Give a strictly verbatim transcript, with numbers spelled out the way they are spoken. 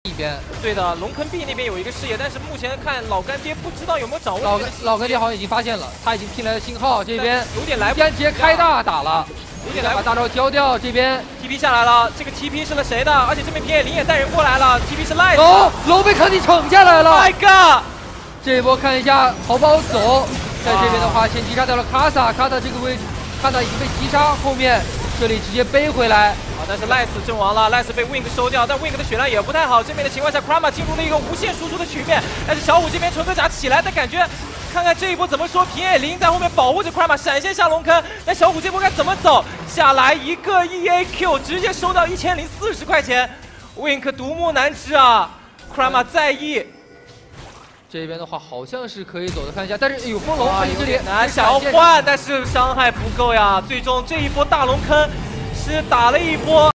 一边。 对的，龙坑 B 那边有一个视野，但是目前看老干爹不知道有没有掌握。 老干老干爹好像已经发现了，他已经听来了信号，这边有点来不及，直接开大打了。 有点来把大招交掉，这边 T P 下来了，这个 T P 是了谁的？而且这边平野绫也带人过来了 ，T P 是赖龙龙被坑弟惩下来了 ，My God！ 这一波看一下淘宝走，在这边的话先击杀掉了卡萨，卡萨这个位置卡萨已经被击杀，后面这里直接背回来啊，但是赖斯阵亡了，赖斯被 Wink 收掉，但 Wink 的血量也不太好，这边的情况下 ，Krama 进入了一个无限输出的局面，但是小虎这边纯哥甲起来的感觉。 看看这一波怎么说，平野绫在后面保护着 Krama 闪现下龙坑，那小虎这波该怎么走？下来一个 E A Q， 直接收到一千零四十块钱 ，Wink 独木难支啊 ，Krama 在意。 这边的话好像是可以走的，看一下，但是有风龙，这里难想要换，但是伤害不够呀，最终这一波大龙坑是打了一波。